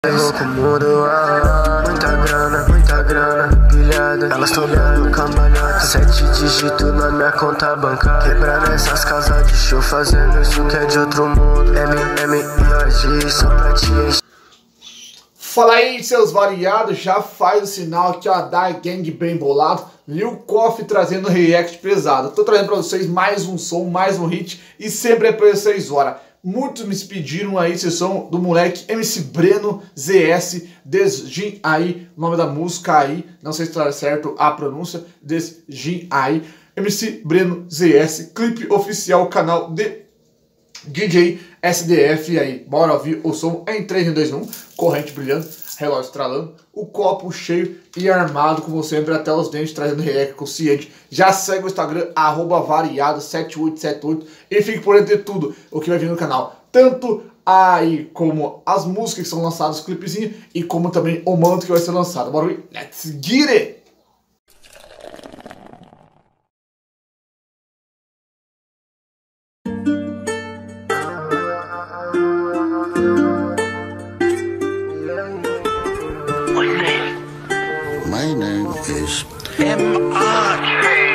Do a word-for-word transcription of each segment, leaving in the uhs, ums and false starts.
Louco mundo, ah, muita grana, muita grana, pilhada. Elas tão dando cambalhota, sete dígitos na minha conta bancária. Quebrando essas casas de show, fazendo isso que é de outro mundo. M, M, I, O, G, só pra te encher. Fala aí, seus variados, já faz o sinal aqui, ó, da Gang Bem Bolado. Lil Coffee trazendo react pesado. Tô trazendo pra vocês mais um som, mais um hit e sempre é por seis horas. Muitos me pediram aí esse som do moleque M C Breno Z S, Desjim aí, o nome da música aí, não sei se tá certo a pronúncia, Desjim aí, M C Breno Z S, clipe oficial, canal de D J S D F aí. Bora ouvir o som em três, dois, um, corrente brilhando, relógio estralando, o copo cheio e armado como sempre até os dentes, trazendo react consciente. Já segue o Instagram, arroba variado sete oito sete oito e fique por dentro de tudo o que vai vir no canal. Tanto aí como as músicas que são lançadas, os clipezinhos, e como também o manto que vai ser lançado. Bora ver? Let's get it! My name is M R K.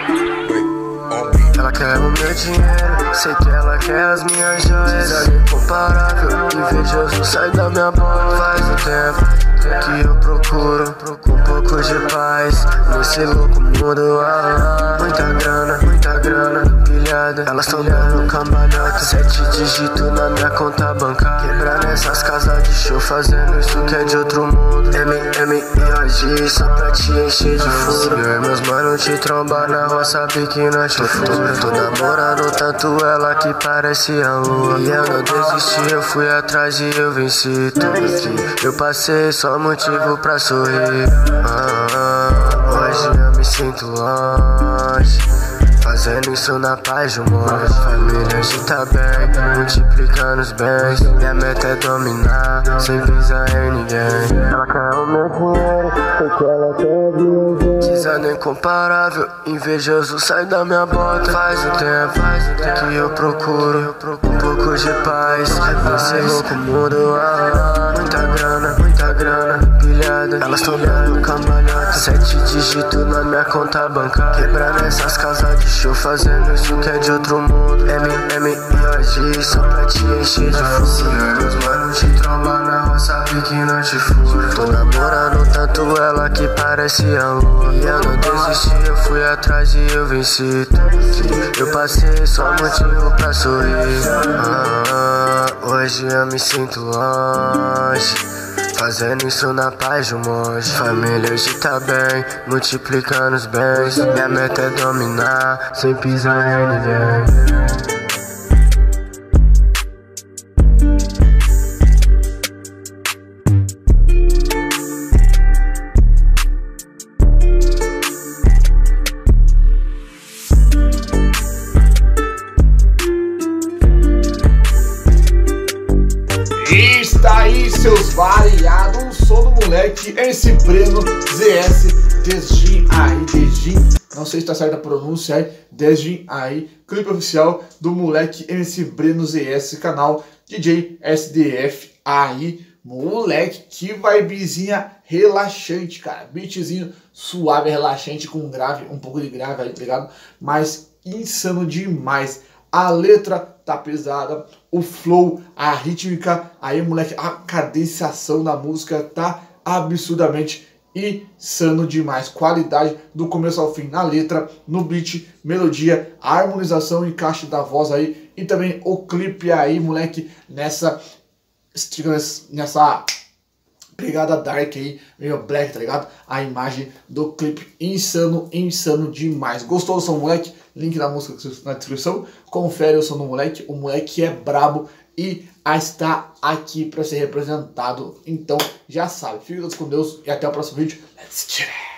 Ela quer o meu dinheiro, sei que ela quer as minhas joias. Design incomparável, invejoso, sai da minha boca. Faz um tempo que eu procuro um pouco de paz nesse louco mundo. Ah, muita grana, muita grana, pilhada. Elas tão dando cambalhota, sete dígitos na minha conta bancária. Quebrando essas casas de show, fazendo isso que é de outro mundo. M, M, I, O, G, só pra te encher de furo. Eu e meus manos te trombar na rua, sabe que nós te fura. Tô namorando tanto ela que parece a lua. E eu não desisti, eu fui atrás e eu venci tudo que eu passei, só motivo pra sorrir. ah, ah, Hoje eu me sinto longe, fazendo isso na paz de um monte. Família agita bem, multiplicando os bens. Minha meta é dominar, sem visar em ninguém. Ela quer o meu dinheiro, sei que ela quer viver. Design incomparável, invejoso, sai da minha bota. Faz um tempo, faz um tempo que eu procuro um pouco de paz nesse louco mundo. Ah, muita grana, muita grana, pilhada. Elas tão dando cambalhota, sete dígitos na minha conta bancária. Quebrando essas casas de show, fazendo isso que é de outro mundo. M, M, I, O, G, só pra te encher de furo. Meus manos te trombam na rua, sabe que não te fura. Tô namorando tanto ela que parece a lua. E eu não desisti, eu fui atrás e eu venci tudo que eu passei, só motivo pra sorrir. ah, ah, Hoje eu me sinto longe, fazendo isso na paz de um monte. Família agita bem, multiplicando os bens. Minha meta é dominar, sem pisar em ninguém. Está aí, seus variados, um som do moleque M C Breno Z S, Desjim aí, Desjim, não sei se tá certa a pronúncia aí, Desjim aí, clipe oficial do moleque M C Breno Z S, canal D J S D F aí, moleque, que vibezinha relaxante, cara, beatzinho suave, relaxante, com grave, um pouco de grave aí, tá ligado? Mas insano demais. A letra tá pesada, o flow, a rítmica, aí moleque, a cadenciação da música tá absurdamente insano demais. Qualidade do começo ao fim na letra, no beat, melodia, a harmonização e encaixe da voz aí. E também o clipe aí, moleque, nessa, nessa pegada dark aí, meio black, tá ligado? A imagem do clipe insano, insano demais. Gostou do som, moleque? Link da música na descrição. Confere o som do moleque. O moleque é brabo e está aqui para ser representado. Então já sabe. Fique todos com Deus e até o próximo vídeo. Let's get it!